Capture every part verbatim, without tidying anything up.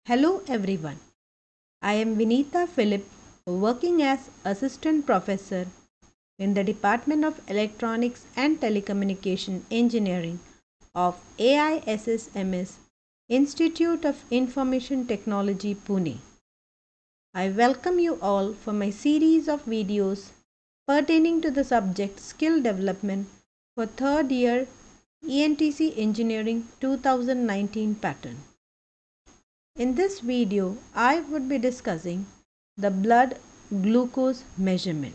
Hello everyone. I am Vinita Philip, working as Assistant Professor in the Department of Electronics and Telecommunication Engineering of A I S S M S Institute of Information Technology, Pune. I welcome you all for my series of videos pertaining to the subject Skill Development for third year E N T C Engineering twenty nineteen pattern. In this video, I would be discussing the blood glucose measurement.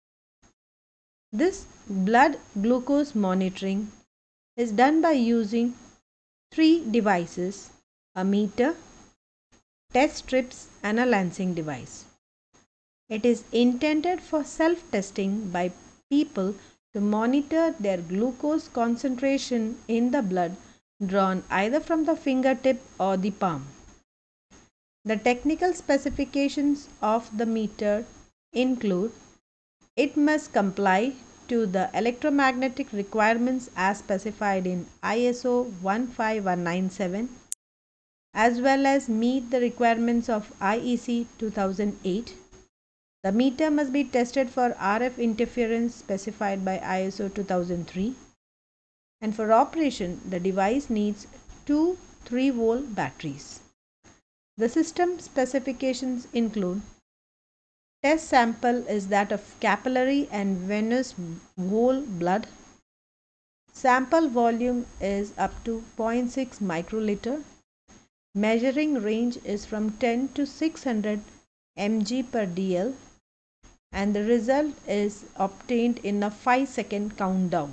This blood glucose monitoring is done by using three devices: a meter, test strips, and a lancing device. It is intended for self-testing by people to monitor their glucose concentration in the blood drawn either from the fingertip or the palm. The technical specifications of the meter include: it must comply to the electromagnetic requirements as specified in I S O one five one nine seven, as well as meet the requirements of I E C two thousand eight. The meter must be tested for R F interference specified by I S O two thousand three, and for operation the device needs two three volt batteries. The system specifications include: test sample is that of capillary and venous whole blood. Sample volume is up to zero point six microliter. Measuring range is from ten to six hundred milligrams per deciliter, and the result is obtained in a five second countdown.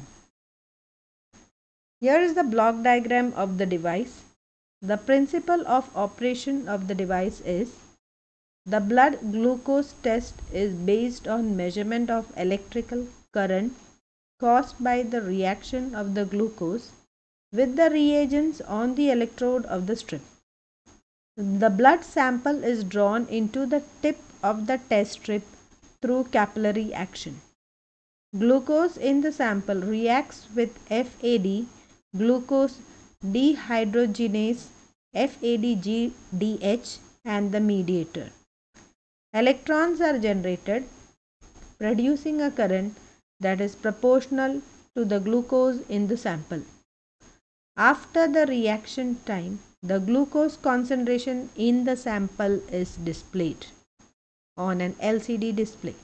Here is the block diagram of the device. The principle of operation of the device is: the blood glucose test is based on measurement of electrical current caused by the reaction of the glucose with the reagents on the electrode of the strip. The blood sample is drawn into the tip of the test strip through capillary action. Glucose in the sample reacts with F A D, glucose dehydrogenase, F A D G D H, and the mediator. Electrons are generated, producing a current that is proportional to the glucose in the sample. After the reaction time, the glucose concentration in the sample is displayed on an L C D display.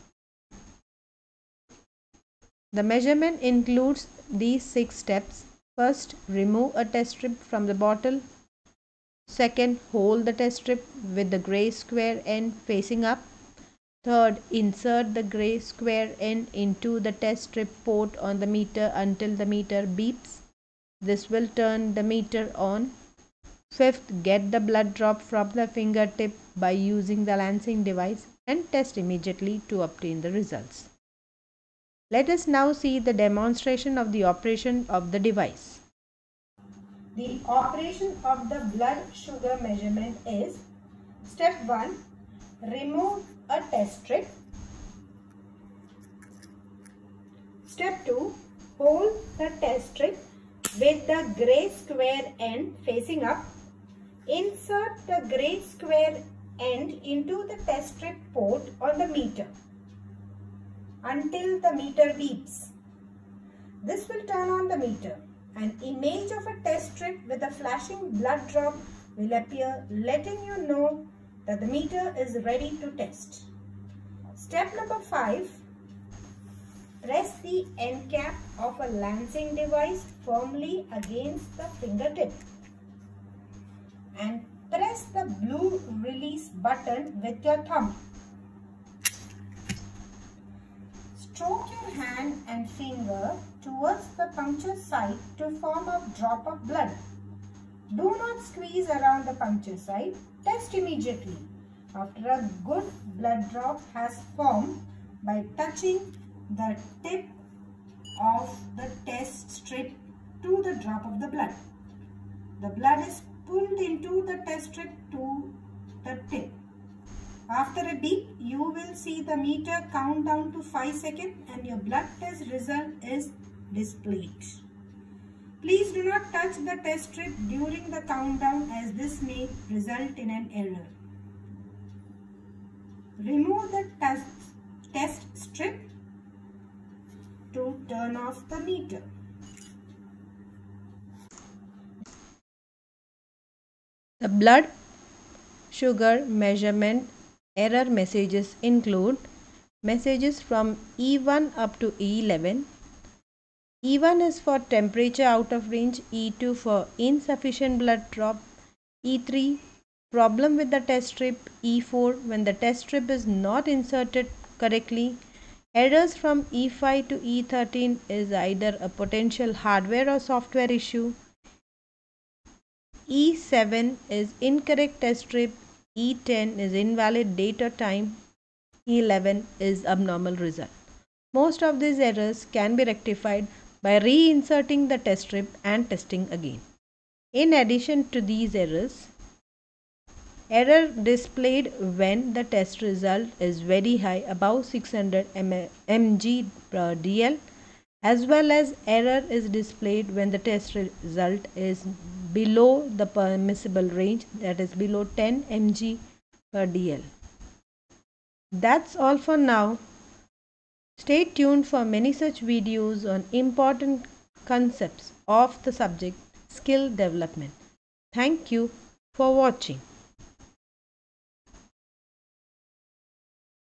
The measurement includes these six steps. First, remove a test strip from the bottle. Second, hold the test strip with the gray square end facing up. Third, insert the gray square end into the test strip port on the meter until the meter beeps. This will turn the meter on. Fifth, get the blood drop from the fingertip by using the lancing device and test immediately to obtain the results. Let us now see the demonstration of the operation of the device. The operation of the blood sugar measurement is: step one, remove a test strip. Step two, hold the test strip with the gray square end facing up. Insert the gray square end into the test strip port on the meter until the meter beeps. This will turn on the meter. An image of a test strip with a flashing blood drop will appear, letting you know that the meter is ready to test. Step number five, press the end cap of a lancing device firmly against the fingertip and press the blue release button with your thumb. Stroke your hand and finger towards the puncture site to form a drop of blood. Do not squeeze around the puncture site. Test immediately after a good blood drop has formed by touching the tip of the test strip to the drop of the blood. The blood is pulled into the test strip to the tip. After a beep, you will see the meter count down to five seconds and your blood test result is displayed. Please do not touch the test strip during the countdown as this may result in an error. Remove the test, test strip to turn off the meter. The blood sugar measurement error messages include messages from E one up to E eleven. E one is for temperature out of range, E two for insufficient blood drop, E three problem with the test strip, E four when the test strip is not inserted correctly. Errors from E five to E thirteen is either a potential hardware or software issue. E seven is incorrect test strip, E ten is invalid date or time, E eleven is abnormal result. Most of these errors can be rectified by reinserting the test strip and testing again. In addition to these errors, error displayed when the test result is very high, above six hundred milligrams per D L, as well as error is displayed when the test result is below the permissible range, that is below ten milligrams per D L. That's all for now. Stay tuned for many such videos on important concepts of the subject skill development. Thank you for watching.